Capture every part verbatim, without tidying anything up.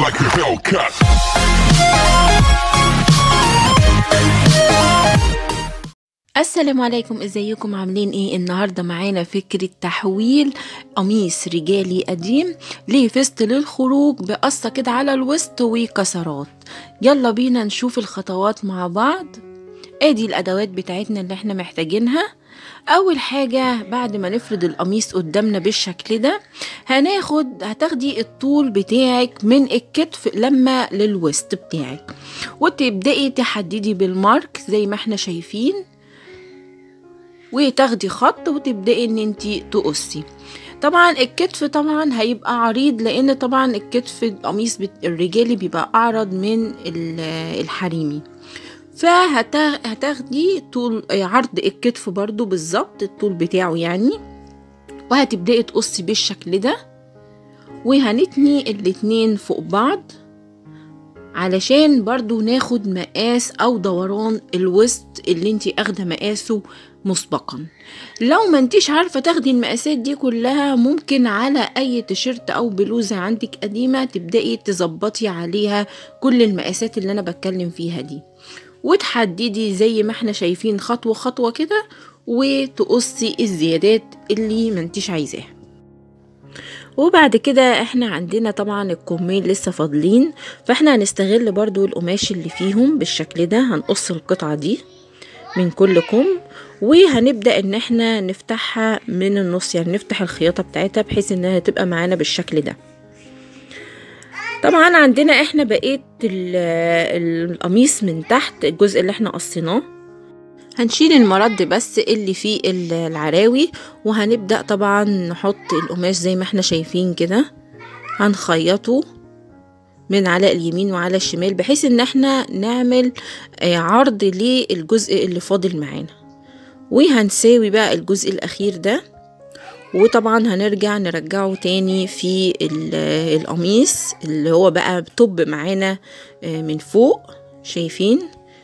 like a Hellcat. السلام عليكم، ازيكم عاملين ايه؟ النهارده معانا فكره تحويل قميص رجالي قديم لفست للخروج بقصه كده على الوسط وكسرات. يلا بينا نشوف الخطوات مع بعض. ادي الادوات بتاعتنا اللي احنا محتاجينها. اول حاجه بعد ما نفرد القميص قدامنا بالشكل ده هناخد هتاخدي الطول بتاعك من الكتف لما للوسط بتاعك، وتبدأي تحددي بالمارك زي ما احنا شايفين، وتاخدي خط وتبدأي ان انتي تقصي. طبعا الكتف طبعا هيبقى عريض، لان طبعا الكتف القميص الرجالي بيبقى اعرض من الحريمي، فهتاخدي طول عرض الكتف برضو بالظبط الطول بتاعه يعني، وهتبدأي تقصي بالشكل ده، وهنتني الاتنين فوق بعض علشان برضو ناخد مقاس او دوران الوسط اللي انتي اخده مقاسه مسبقا. لو ما انتيش عارفة تاخدي المقاسات دي كلها، ممكن على اي تيشيرت او بلوزة عندك قديمة تبدأي تظبطي عليها كل المقاسات اللي انا بتكلم فيها دي، وتحددي زي ما احنا شايفين خطوة خطوة كده، وتقصي الزيادات اللي ما انتيش عايزاها. وبعد كده احنا عندنا طبعا الكمين لسه فاضلين، فاحنا هنستغل برضو القماش اللي فيهم بالشكل ده. هنقص القطعة دي من كل كم، وهنبدأ ان احنا نفتحها من النص، يعني نفتح الخياطة بتاعتها بحيث انها تبقى معانا بالشكل ده. طبعا عندنا احنا بقيت القميص من تحت الجزء اللي احنا قصيناه، هنشيل المرد بس اللي فيه العراوي، وهنبدأ طبعا نحط القماش زي ما احنا شايفين كده، هنخيطه من على اليمين وعلى الشمال بحيث ان احنا نعمل عرض للجزء اللي فاضل معانا، وهنساوي بقى الجزء الاخير ده، وطبعا هنرجع نرجعه تاني في القميص اللي هو بقى طب معانا من فوق. شايفين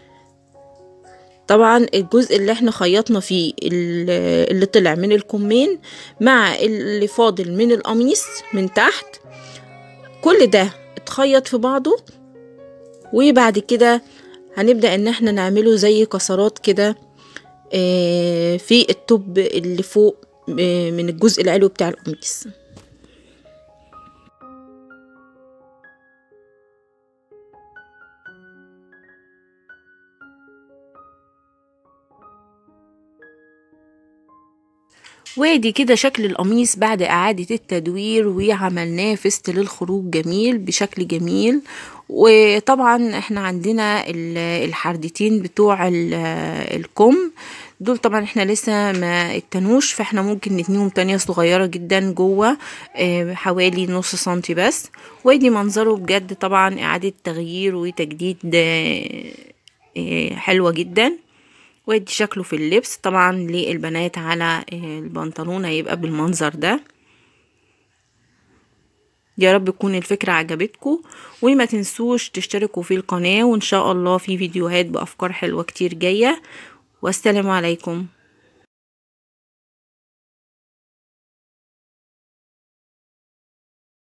طبعا الجزء اللي احنا خيطنا فيه اللي طلع من الكمين مع اللي فاضل من القميص من تحت، كل ده اتخيط في بعضه، وبعد كده هنبدأ ان احنا نعمله زي كسرات كده في التوب اللي فوق من الجزء العلوي بتاع القميص. وادي كده شكل القميص بعد اعادة التدوير، وعملناه فست للخروج جميل بشكل جميل. وطبعا احنا عندنا الحردتين بتوع الكم دول طبعا احنا لسه ما اتنوش، فاحنا ممكن نتنيهم تانية صغيرة جدا جوه حوالي نص سنتي بس. وادي منظره بجد طبعا اعادة تغيير وتجديد حلوة جدا. وادي شكله في اللبس طبعا للبنات على البنطلون هيبقى بالمنظر ده. يا رب تكون الفكرة عجبتكم، وما تنسوش تشتركوا في القناة، وان شاء الله في فيديوهات بأفكار حلوة كتير جاية. والسلام عليكم.